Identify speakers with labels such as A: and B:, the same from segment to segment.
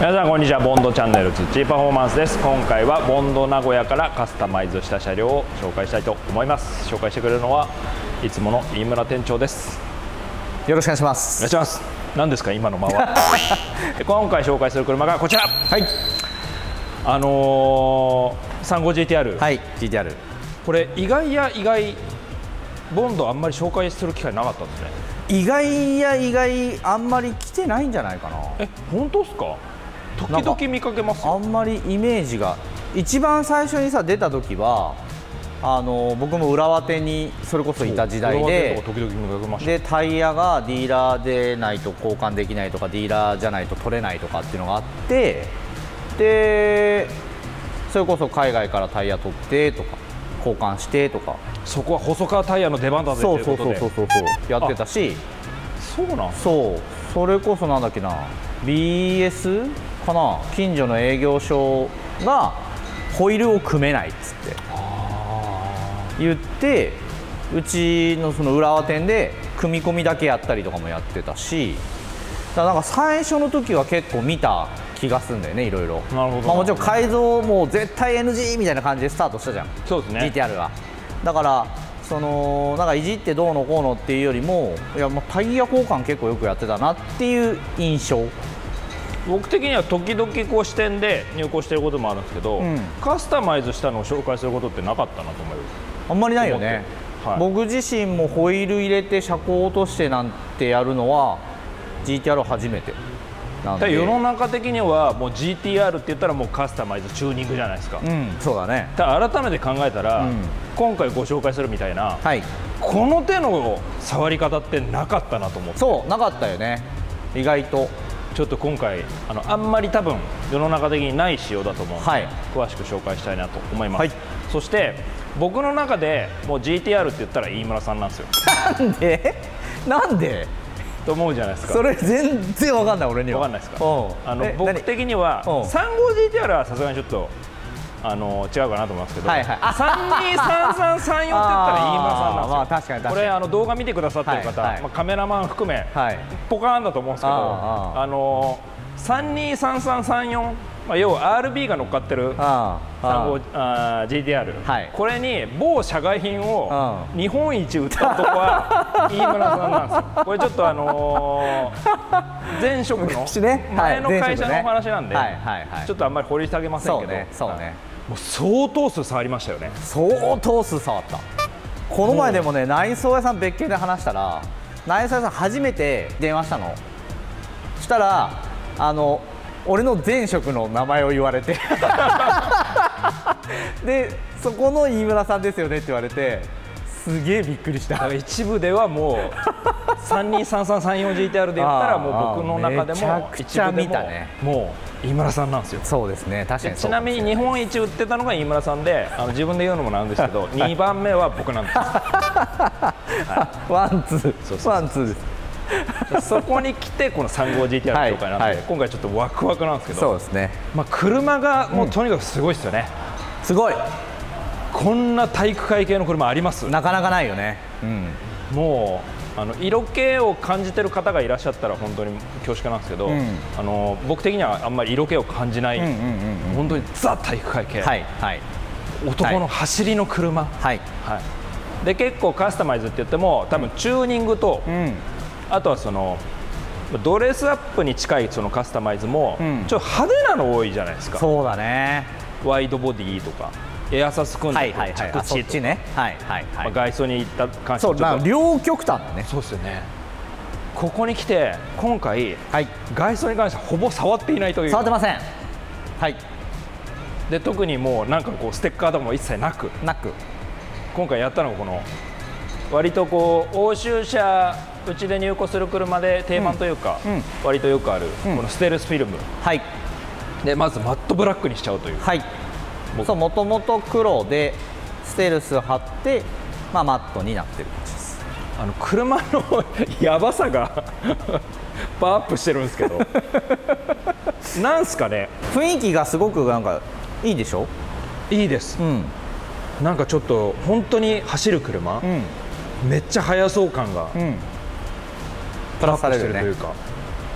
A: 皆さんこんにちは。ボンドチャンネルツッチーパフォーマンスです。今回はボンド名古屋からカスタマイズした車両を紹介したいと思います。紹介してくれるのはいつもの飯村店長です。
B: よろしくお願いします。
A: お願いします。何ですか今の間は今回紹介する車がこちら。
B: はい、
A: 35GTR。
B: はい、GTR。
A: これ意外や意外、ボンドあんまり紹介する機会なかったんですね。
B: 意外や意外、あんまり来てないんじゃないかな。
A: 本当ですか？時々見かけますよ。
B: あんまりイメージが、一番最初にさ出た時は僕も浦和店にそれこそいた時代で、
A: 時々見かけました。
B: でタイヤがディーラーでないと交換できないとか、ディーラーじゃないと取れないとかっていうのがあって、でそれこそ海外からタイヤ取ってとか交換してとか、
A: そこは細川タイヤの出番だぜっていうことで、
B: そうやってたし、
A: そうなん。
B: それこそなんだっけな、 BS かな、近所の営業所がホイールを組めないっつって言って、うちのその浦和店で組み込みだけやったりとかもやってたし、だからなんか最初の時は結構見た気がするんだよね、いろいろ。
A: なるほど。
B: まあもちろん改造も絶対 NG みたいな感じでスタートしたじゃん。
A: そうですね。
B: GTR がだからなんかいじってどうのこうのっていうよりも、いやもうタイヤ交換結構よくやってたなっていう印象。
A: 僕的には時々こう視点で入稿してることもあるんですけど、カスタマイズしたのを紹介することってなかったなと思う。
B: あんまりないよね。僕自身もホイール入れて車高落としてなんてやるのは GTR 初めてなんで、
A: 世の中的にはもう GTR って言ったらもうカスタマイズチューニングじゃないですか。
B: そうだね。
A: 改めて考えたら、今回ご紹介するみたいな、この手の触り方ってなかったなと思って。
B: そうなかったよね、意外と。
A: ちょっと今回あんまり多分世の中的にない仕様だと思うので、詳しく紹介したいなと思います。そして僕の中でもう GTR って言ったら飯村さんなんですよ。
B: なんで
A: と思うじゃないですか。
B: それ全然わかんない、俺には。
A: わかんないですか。僕的には 35GTR はさすがにちょっと違うかなと思いますけど、323334って言ったら飯村さんなんですよ。これ動画見てくださってる方、カメラマン含めポカーンだと思うんですけど、323334、要は RB が乗っかってる GTR、これに某社外品を日本一売った男は飯村さんなんですよ。これちょっと前職の前の会社のお話なんで、ちょっとあんまり掘り下げませんけど、もう相当数触りましたよね。
B: 相当数触った。この前でもね、内装屋さん別件で話したら、内装屋さん初めて電話したの。そしたら俺の前職の名前を言われてでそこの飯村さんですよねって言われて、すげえびっくりした。
A: 一部ではもう 323334GTR で言ったらもう僕の中でも一部でももう飯村さんなんですよ。
B: そうですね、確かに。
A: ちなみに日本一売ってたのが飯村さんで、自分で言うのもなんですけど2番目は僕なんです。
B: ワンツーです。
A: そこに来てこの 35GTR の紹介なんで、今回ちょっとワクワクなんですけど、
B: そうですね。
A: 車がもうとにかくすごいですよね。
B: すごい。
A: こんな体育会系の車あります？
B: なかなかないよね。
A: もう色気を感じてる方がいらっしゃったら本当に恐縮なんですけど、僕的にはあんまり色気を感じない、本当にザ体育会系、男の走りの車で、結構カスタマイズって言っても多分チューニングと、あとはドレスアップに近いそのカスタマイズもちょっと派手なの多いじゃないですか。
B: そうだね。
A: ワイドボディとかエアサス組んで着地とか、外装にいった関して、
B: 両極端だね。
A: そうですよね。ここに来て今回、外装に関してはほぼ触っていないという。
B: 触ってません。
A: で特にもうなんかこうステッカーとかも一切なく今回やったのがこの割とこう欧州車、うちで入庫する車で定番というか、割とよくあるこのステルスフィルムでまずマットブラックにしちゃうという。
B: もともと黒でステルス貼って、マットになってる感じです。
A: 車のやばさがパワーアップしてるんですけどなんすかね、
B: 雰囲気がすごくなんかいいでしょ。
A: いいです。なんかちょっと本当に走る車、めっちゃ速そう感がプラスされるというか、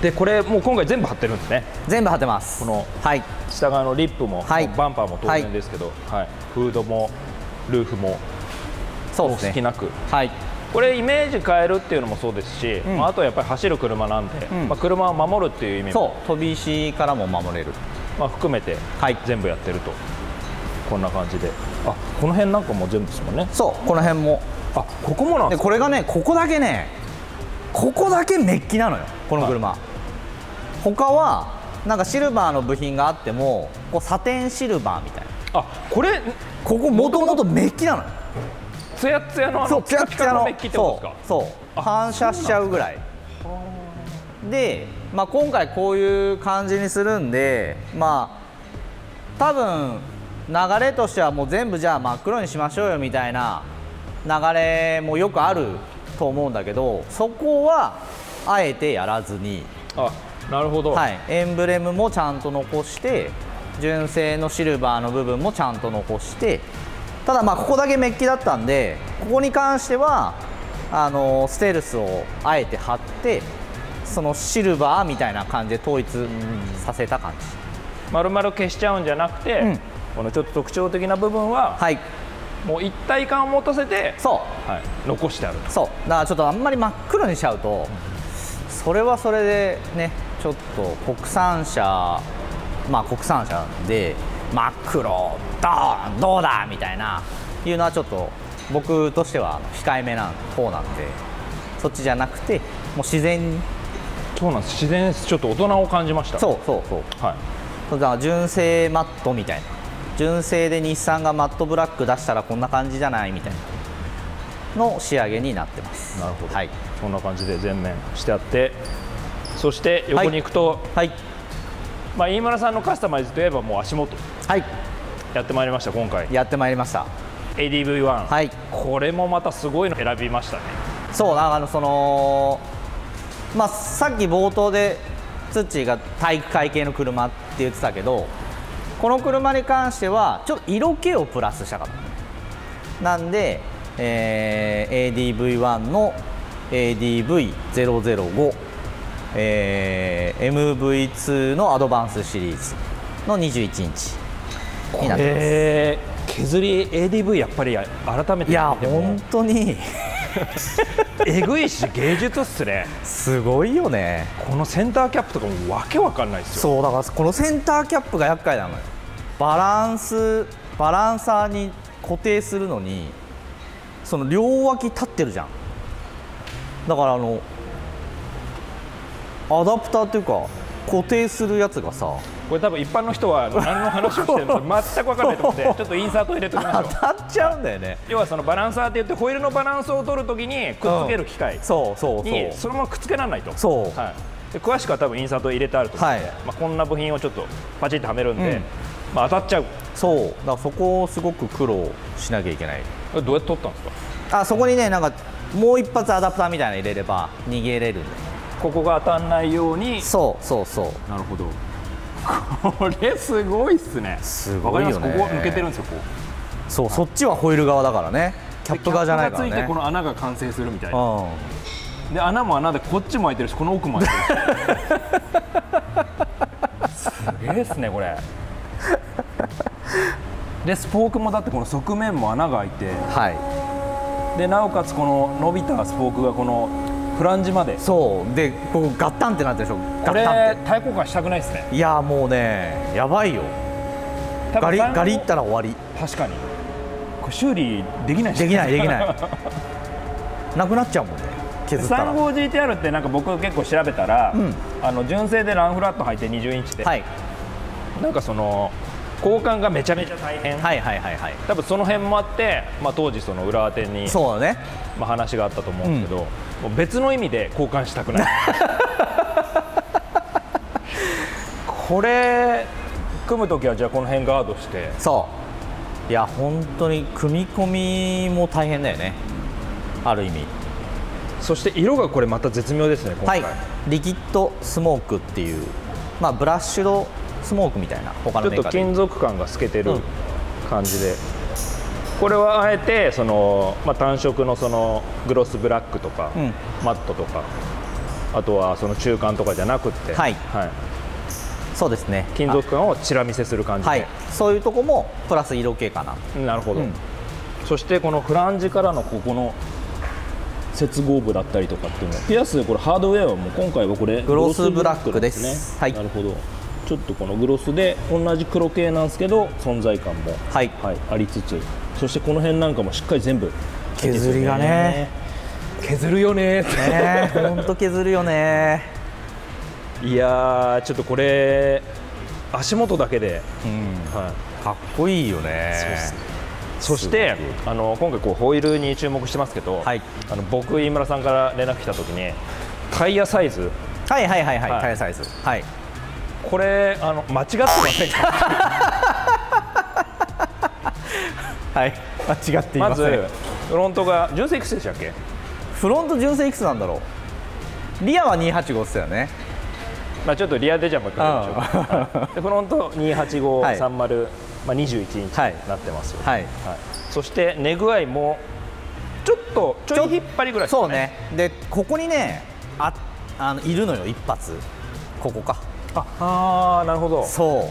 A: でこれもう今回全部貼ってるんですね。
B: 全部貼ってます。
A: この
B: はい、
A: 下側のリップも、
B: はい、
A: バンパーも当然ですけど、はい、フードもルーフも
B: そうですね、
A: お好きなく、
B: はい、
A: これイメージ変えるっていうのもそうですし、あとはやっぱり走る車なんで、車を守るっていう意味も
B: そう飛び石からも守れる、
A: 含めて全部やってると、こんな感じで、あ、この辺なんかも全部ですもんね。
B: そうこの辺も、
A: あ、ここもなんですか。
B: これがね、ここだけね、ここだけメッキなのよこの車、他はなんかシルバーの部品があってもこうサテンシルバーみたいな、
A: あ、こ
B: こもともとメッキなのよ。
A: ツヤツヤの
B: そう
A: ピカピカのメッキってことですか。
B: そう反射しちゃうぐらいで、今回こういう感じにするんで、多分流れとしてはもう全部じゃあ真っ黒にしましょうよみたいな流れもよくあると思うんだけど、そこはあえてやらずに、
A: あ、なるほど、
B: はい、エンブレムもちゃんと残して、純正のシルバーの部分もちゃんと残して、ただここだけメッキだったんで、ここに関してはステルスをあえて貼って、そのシルバーみたいな感じで統一させた感じ。
A: 丸々消しちゃうんじゃなくて、このちょっと特徴的な部分は、はい、もう一体感を持たせて、そう、はい、残してある。そう
B: だからちょっとあんまり真っ黒にしちゃうと、それはそれでね、ちょっと国産車で真っ黒ドーンどうだみたいないうのはちょっと僕としては控えめな方なんで、そっちじゃなくてもう自然に。
A: そうなんです、自然です。ちょっと大人を感じました。
B: そう、はい、だから純正マットみたいな、純正で日産がマットブラック出したらこんな感じじゃないみたいなの仕上げになってます。
A: なるほど、
B: はい、
A: そんな感じで全面してあって、そして横に行くと、はい、飯村さんのカスタマイズといえばもう足元、はい、やってまいりました。今回
B: やってまいりました
A: ADV1、
B: はい、
A: これもまたすごいの選びましたね。
B: そう、さっき冒頭でツッチーが体育会系の車って言ってたけど、この車に関してはちょっと色気をプラスしたかったなんで、ADV1 の ADV005、MV2 のアドバンスシリーズの21インチになってます。
A: 削り ADV やっぱり改めて、
B: いや本当に
A: えぐいし芸術っすね。
B: すごいよね。
A: このセンターキャップとかもわけわかんないですよ。
B: そうだから、このセンターキャップが厄介なのよ。バランサーに固定するのにその両脇立ってるじゃん。だからアダプターっていうか固定するやつがさ、
A: これ多分一般の人は何の話をしてるのか全く分からないと思ってちょっとインサート入れておきましょう。
B: 当たっちゃうんだよね。
A: 要はそのバランサーって言ってホイールのバランスを取るときにくっつける機械にそのままくっつけられないと。はい、で詳しくは多分インサート入れてあると思うので、こんな部品をちょっとパチッとはめるんで、当たっちゃう。そうだからそこをすごく苦労しなきゃいけない。どうやって取ったんですか。そこにね、なんかもう一発アダプターみたいなの入れれば逃げれるんで、ここが当たらないように。そうなるほど。これすごいっすね。すごいよね。ここ抜けてるんですよ。こうそっちはホイール側だからね、キャップ側じゃないからね。キャップがついてこの穴が完成するみたいな。で穴も穴でこっちも開いてるし、この奥も開いてるしすげえっすねこれ。でスポークもだってこの側面も穴が開いて、でなおかつこの伸びたスポークがこのフランジまで、そうでここガッタンってなってるでしょ。これ対抗感したくないですね。いやもうね、やばいよ。ガリいったら終わり。確かにこれ修理できないできないなくなっちゃうもんね、削ったら。35GTR ってなんか僕結構調べたら、純正でランフラット入って20インチで、なんかその交換がめちゃめちゃ大変、多分その辺もあって、当時その浦和店に話があったと思うんですけど、もう別の意味で交換したくないこれ組むときはじゃあこの辺ガードして。そういや本当に組み込みも大変だよね、ある意味。そして色がこれまた絶妙ですね今回。リキッドスモークっていう、ブラッシュドスモークみたいな、他のメーカーでちょっと金属感が透けてる感じで、これはあえてその、単色のそのグロスブラックとか、マットとかあとはその中間とかじゃなくって、
B: はい、そうですね、
A: 金属感をチラ見せする感じで、はい、
B: そういうとこもプラス色系かな。
A: なるほど、そしてこのフランジからのここの接合部だったりとかっていうのは、ピアスこれハードウェアはもう今回はこれ
B: グロスブラックですね。
A: はい、なるほど。ちょっとこのグロスで同じ黒系なんですけど存在感も、はいはい、ありつつ、そしてこの辺なんかもしっかり全部
B: 削りがね、
A: 削るよね
B: ほんと削るよね。
A: いやー、ちょっとこれ足元だけで、
B: はい、かっこいいよね。そうですね。
A: そして今回こうホイールに注目してますけど、はい、僕飯村さんから連絡来た時にタイヤサイズ、
B: はいはいはいはい、タイヤサイズ、はい、
A: これ間違ってませんか？
B: はい、間違っていません。
A: まずフロントが純正いくつでしたっけ？
B: フロント純正いくつなんだろう。リアは285っすよね。
A: まあちょっとリアでじゃもう一回やりましょうか。でフロント28530、まあ21インチになってますよ。はい。そして寝具合もちょい引っ張りぐらいですね。
B: そうね。でここにねいるのよ一発。ここか。
A: ああ、なるほど。
B: そう。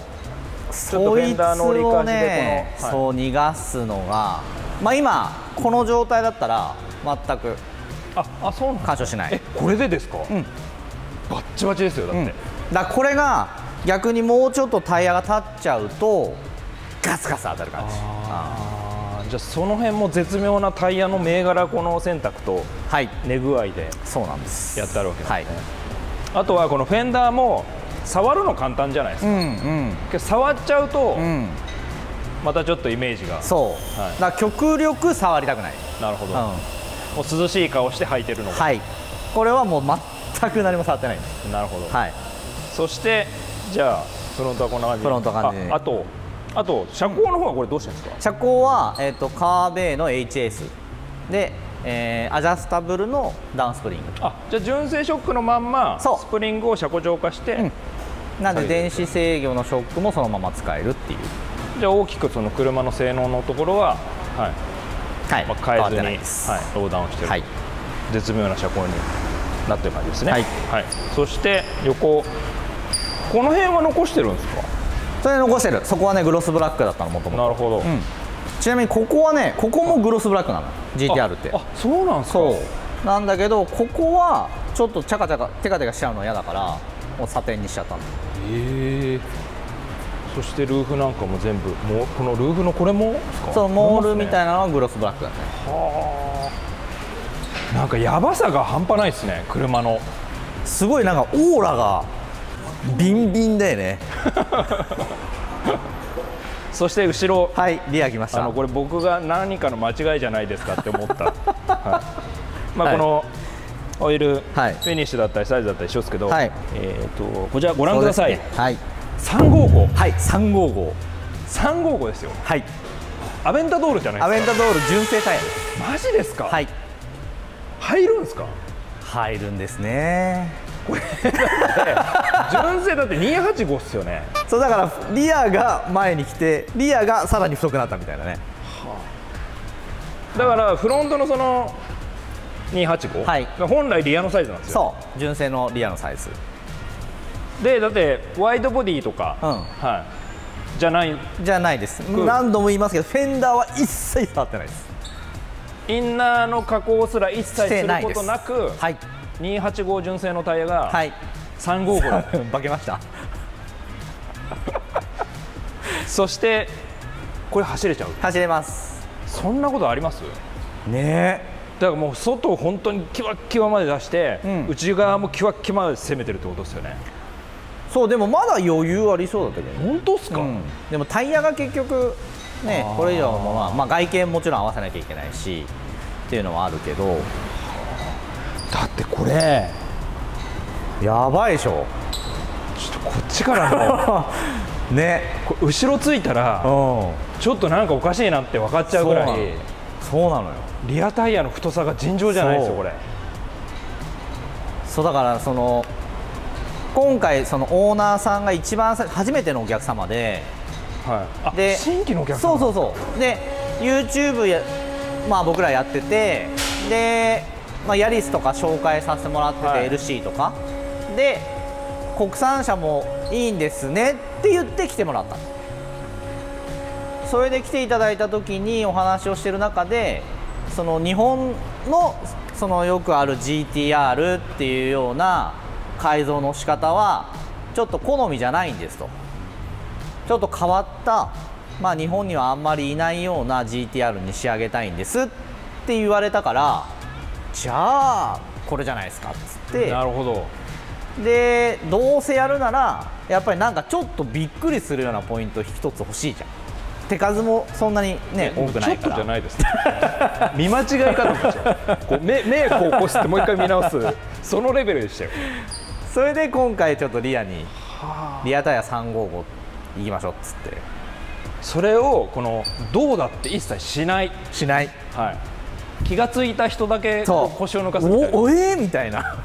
B: そいつをね、そう逃がすのが、まあ今この状態だったら全く
A: そう
B: 干渉しない。
A: これでですか？うん。バッチバチですよだって。
B: だからこれが逆にもうちょっとタイヤが立っちゃうとガツガツ当たる感じ。
A: じゃあその辺も絶妙なタイヤの銘柄この選択と寝具合で
B: そうなんです
A: やってあるわけですね。あとはこのフェンダーも触るの簡単じゃないですか。けど触っちゃうとまたちょっとイメージが、
B: そう、だから極力触りたくない。
A: なるほど。もう涼しい顔して履いてるのが、
B: はい、これはもう全く何も触ってないんです。
A: なるほど。はい。そしてじゃあフロントはこんな感じ。
B: フロントは感じ。
A: あと車高の方はこれどうしてるんですか？
B: 車高はカーベイの HS で、アジャスタブルのダウンスプリング。
A: じゃあ純正ショックのまんまスプリングを車高上化して、
B: なんで電子制御のショックもそのまま使えるっていう。
A: じゃあ大きくその車の性能のところは、変えずに、ローダウンしてる、絶妙な車高になってる感じですね。そして横、この辺は残してるんですか？
B: それ残してる。そこはねグロスブラックだったのもともと。
A: なるほど。
B: ちなみにここはね、ここもグロスブラックなの GTR って。
A: そうなんですか？
B: そうなんだけど、ここはちょっとチャカチャカテカテカしちゃうの嫌だからもうサテンにしちゃったんだ。
A: そしてルーフなんかも全部もうこのルーフのこれも
B: そう、モールみたいなのはグロスブラックだね。
A: なんかヤバさが半端ないですね、車の。
B: すごいなんかオーラがビンビンだよね。
A: そして後ろ、
B: リア来ました。
A: これ僕が何かの間違いじゃないですかって思った、まあこのオイルフィニッシュだったりサイズだったり一緒ですけど、こちらご覧ください。355、355ですよ。アベンタドールじゃないですか。
B: アベンタドール純正タイヤです。
A: マジですか？入るんですか？
B: 入るんですね。
A: これ純正だって285っすよね。
B: そうだからリアが前に来てリアがさらに太くなったみたいなね。
A: だからフロントのその285、本来リアのサイズなんですよ。
B: そう、純正のリアのサイズ
A: で、だってワイドボディとか、じゃない
B: です。何度も言いますけどフェンダーは一切触ってないです。
A: インナーの加工すら一切することなく、285純正のタイヤが355
B: 化けました。
A: そしてこれ走れちゃう？
B: 走れます。
A: そんなことあります
B: ね。
A: だからもう外を本当にキワッキワまで出して、内側もキワッキワまで攻めてるってことですよね。
B: そう、でもまだ余裕ありそうだったけど。
A: 本当っすか？
B: でもタイヤが結局ね、これ以上もまあ外見もちろん合わせなきゃいけないしっていうのはあるけど、
A: だってこれ
B: やばいでしょ。
A: ちょっとこっちからの
B: ね、
A: 後ろついたらちょっとなんかおかしいなって分かっちゃうぐらい。
B: そうなのよ。
A: リアタイヤの太さが尋常じゃないですよこれ。
B: そうだからその今回そのオーナーさんが一番初めてのお客様で、
A: で新規のお客様。
B: そうで YouTube まあ僕らやってて、でヤリスとか紹介させてもらってて、LC とかで国産車もいいんですねって言って来てもらった。それで来ていただいた時にお話をしてる中で、その日本のそのよくある GTR っていうような改造の仕方はちょっと好みじゃないんですと。ちょっと変わった、日本にはあんまりいないような GTR に仕上げたいんですって言われたから、じゃあこれじゃないですかっつって。
A: なるほど。
B: でどうせやるならやっぱりなんかちょっとびっくりするようなポイント一つ欲しいじゃん。手数もそんなにね多くないから。
A: ちょっとじゃないですね。見間違い方になっちゃう。こう目こう起こしてもう一回見直すそのレベルでしたよ。
B: それで今回ちょっとリアにリアタイヤ355行きましょうっつって。
A: それをこのどうだって一切しない、はい、気がついた人だけ腰を抜かすみたいな。
B: みたいな。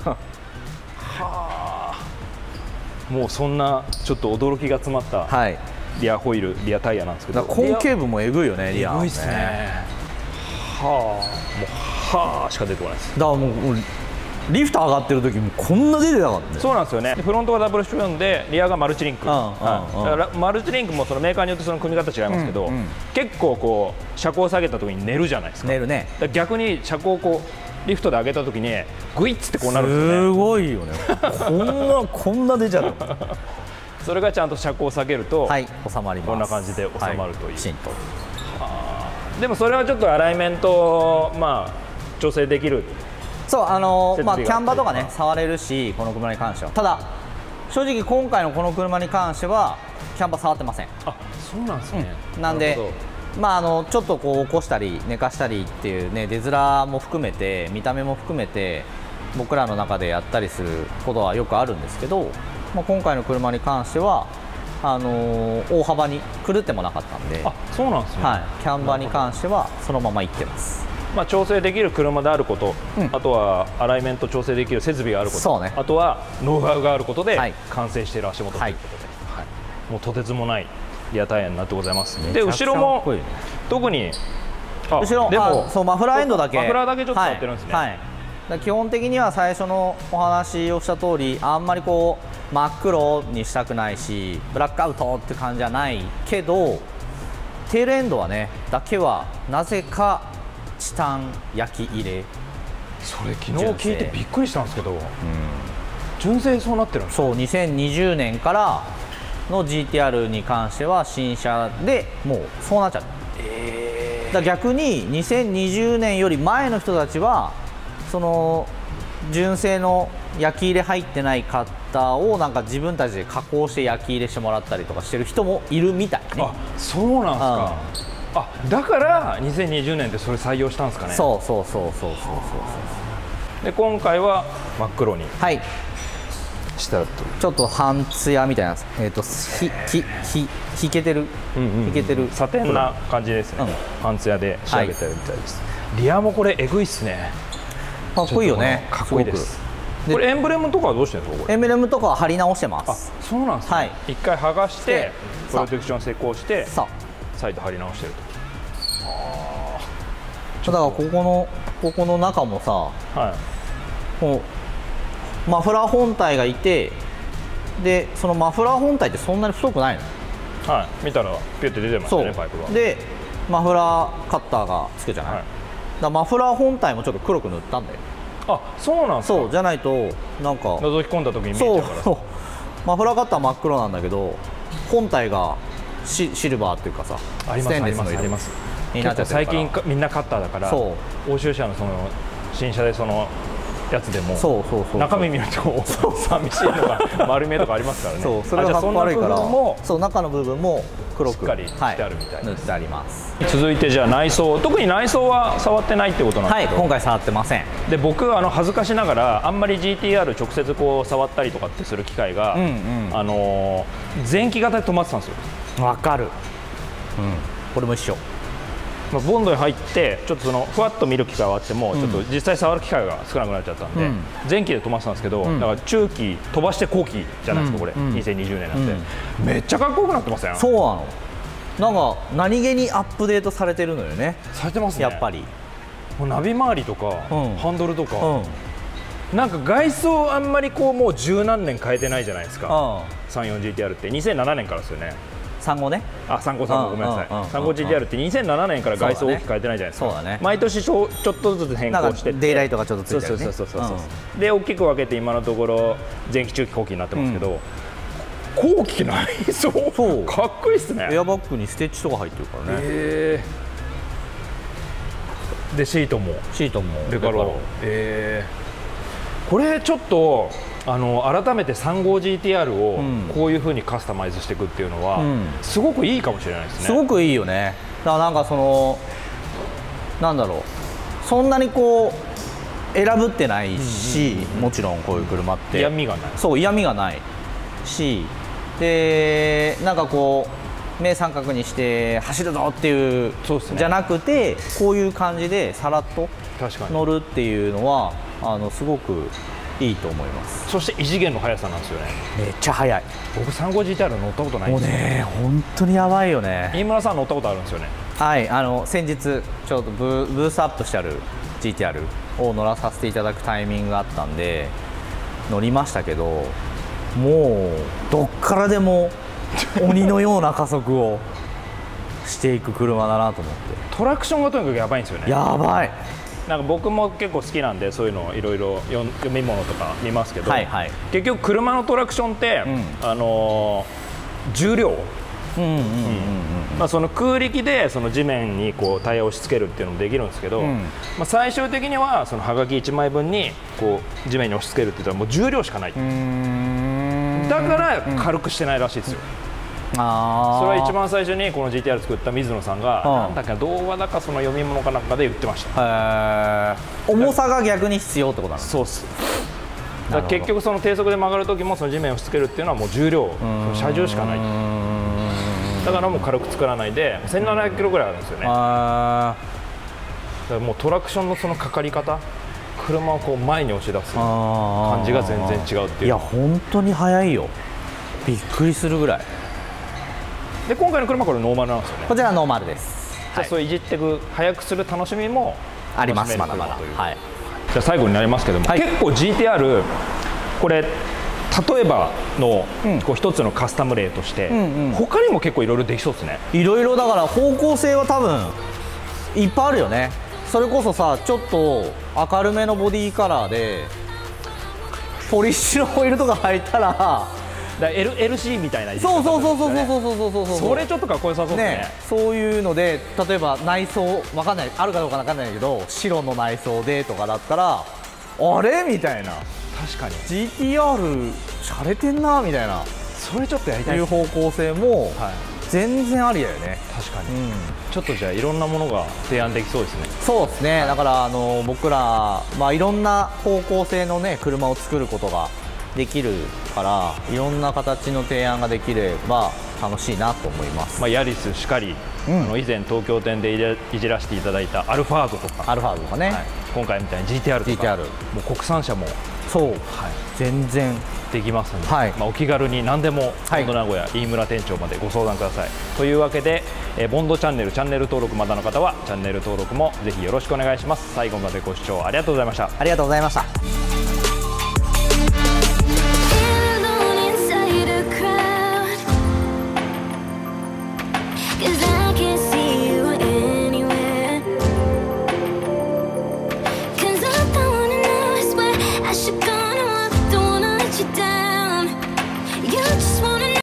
A: もうそんなちょっと驚きが詰まったリアホイール、リアタイヤなんですけど、
B: 根茎部もえぐいよね、リア。
A: えぐいっすね。もうしか出てこないです。
B: だからもうリフト上がってる時もこんな出てなかったね。
A: そうなんですよね。フロントがダブルシューンでリアがマルチリンク、だからマルチリンクもそのメーカーによってその組み方違いますけど、結構こう車高を下げた時に寝るじゃないですか。
B: 寝るね。
A: 逆に車高をこうリフトで上げた時にグイッつってこうなるんですよね。
B: すごいよね。こんな出ちゃう。
A: それがちゃんと車高を下げると、
B: 収まります。
A: こんな感じで収まるという。
B: きちんと。
A: でもそれはちょっとアライメント調整できる。
B: そう、キャンバーとかね触れるし、この車に関しては。ただ正直今回のこの車に関してはキャンバー触ってません。
A: あ、そうなんですね。
B: なんでちょっとこう起こしたり寝かしたりっていうね、出面も含めて見た目も含めて僕らの中でやったりすることはよくあるんですけど、今回の車に関しては大幅に狂ってもなかったんで。
A: あ、そうなんですね。
B: キャンバーに関してはそのままいってます。
A: 調整できる車であること、あとはアライメント調整できる設備があること、あとはノウハウがあることで完成している足元ということで、もうとてつもないリアタイヤになってございます。で後ろも特に
B: 後ろでもマフラーエンドだけ
A: マフラーだけちょっと触ってるんですね。
B: 基本的には最初のお話をした通り、あんまりこう真っ黒にしたくないしブラックアウトって感じじゃないけど、テールエンドはねだけはなぜかチタン焼き入れ。
A: それ昨日聞いてびっくりしたんですけど、純正そうなってるんです。
B: そう、2020年からの GTR に関しては新車でもうそうなっちゃった。だ逆に2020年より前の人たちはその純正の焼き入れ入ってないカッターをなんか自分たちで加工して焼き入れしてもらったりとかしてる人もいるみたいね。
A: あ、そうなんですか。だから2020年でそれ採用したんですかね。
B: そう
A: で今回は真っ黒にしたと。
B: ちょっと半ツヤみたいな、引けてる
A: サテンな感じですね。半ツヤで仕上げてるみたいです。リアもこれえぐいっすね。
B: かっこいいよね。
A: かっこいいです。これエンブレムとかはどうしてるんですか。
B: エンブレムとかは貼り直してます。
A: そうなんですね。一回剥がしてプロテクション施工して再度貼り直してると。
B: だからここの中もさ、こうマフラー本体がいて、でそのマフラー本体ってそんなに太くないの。
A: 見たらピュって出てますね、パイプが。
B: でマフラーカッターがつくじゃない。だからマフラー本体もちょっと黒く塗ったんだよ。
A: あ、そうなんですか。
B: そうじゃないとなんか
A: 覗き込んだ時に見えちゃうから。そう、
B: マフラーカッター真っ黒なんだけど本体がシルバーっていうかさ、ステンレスの色になっちゃってるから。
A: 最近みんなカッターだから、欧州車のその新車でそのやつでも中身見ると寂しいのが丸見えとかありますからね。
B: そう、それがかっこ悪いから、そう中の部分も黒くしっかりしてあるみたいな、塗ってあります。
A: 続いてじゃあ内装、特に内装は触ってないってことなんですけど、
B: 今回触ってません。
A: で僕恥ずかしながらあんまり GTR 直接こう触ったりとかってする機会が前期型で止まってたんですよ。
B: わかる。これも一緒。
A: ボンドに入ってちょっとそのふわっと見る機会はあっても、ちょっと実際触る機会が少なくなっちゃったんで、前期で飛ばしたんですけど、だから中期飛ばして後期じゃないですか、これ2020年なんで、めっちゃかっこよくなってません？
B: そうなの。なんか何気にアップデートされてるのよね。
A: されてますね。
B: やっぱり
A: もうナビ周りとか、ハンドルとか、なんか外装あんまりこうもう十何年変えてないじゃないですか。34GTR って2007年からですよね。
B: 35ね。
A: あ、35ごめんなさい。35GTR って2007年から外装大きく変えてないじゃないですか。
B: そうだね。
A: 毎年ちょっとずつ変更してって、
B: デイライトがちょっとついてるね。
A: そうで大きく分けて今のところ前期中期後期になってますけど、後期内装かっこいいっすね。
B: エアバッグにステッチとか入ってるからね。
A: でシートも
B: レカロー。
A: これちょっと改めて35GTR をこういう風にカスタマイズしていくっていうのはすごくいいかもしれないですね。
B: すごくいいよね。だからなんかなんだろう、そんなにこう選ぶってないし、もちろんこういう車って
A: 嫌味がない。
B: そう、嫌味がないし、でなんかこう目三角にして走るぞっていうじゃなくて、こういう感じでさらっと乗るっていうのはすごくいいと思います。
A: そして異次元の速さなんですよね。
B: めっちゃ速い。
A: 僕 35GTR 乗ったことないんですよ。
B: もうね、本当にやばいよね。
A: 飯村さん乗ったことあるんですよね。
B: はい、先日ちょっとブースアップしてある GTR を乗らさせていただくタイミングがあったんで乗りましたけど、もうどっからでも鬼のような加速をしていく車だなと思って。
A: トラクションがとにかくやばいんですよね。や
B: ばい。
A: なんか僕も結構好きなんで、そういうのいろいろ読み物とか見ますけど、結局車のトラクションって、重量、その空力でその地面にこうタイヤを押し付けるっていうのもできるんですけど、最終的にはそのはがき1枚分にこう地面に押し付けるって言ったらもう重量しかない。だから軽くしてないらしいですよ。それは一番最初にこの GTR 作った水野さんがなんだっけ、童話だかその読み物かなんかで言ってました。
B: 重さが逆に必要ってことなの。
A: そうっす。だから結局その低速で曲がる時もその地面を押し付けるっていうのはもう重量、車重しかない。だからもう軽く作らないで1700キロぐらいあるんですよね。だからもうトラクションのそのかかり方、車をこう前に押し出す感じが全然違うっていう。
B: いや本当に速いよ。びっくりするぐらい。
A: で今回の車これノーマルなんですよね。
B: こちらノーマルです。
A: じゃあそういじっていく、速くする楽しみも
B: あります。まだまだ。
A: じゃあ最後になりますけども、結構 GTR これ例えばのこう一つのカスタム例として他にも結構いろいろできそうですね。
B: いろいろだから方向性は多分いっぱいあるよね。それこそさ、ちょっと明るめのボディカラーでポリッシュのホイールとか入ったら
A: LC みたいな。
B: そう
A: それちょっとかっこよさそうですね。
B: そういうので例えば内装わかんない、あるかどうかわかんないけど白の内装でとかだったらあれみたいな。
A: 確かに
B: GTR しゃれてんなみたいな、
A: それちょっとやりたい。
B: いう方向性も全然ありだよね。
A: 確かに、ちょっとじゃあいろんなものが提案できそうですね。
B: そうですね。だから僕らいろんな方向性のね車を作ることができるから、いろんな形の提案ができれば楽しいなと思います。
A: ヤリスしかり、以前東京店でいじらせていただいたアルファードとかね、今回みたいに GTR とかもう国産車も全然できますので、お気軽に何でもボンド名古屋飯村店長までご相談ください。というわけで、ボンドチャンネル登録まだの方はチャンネル登録もぜひよろしくお願いします。最後までご視聴ありがとうございました。
B: ありがとうございました。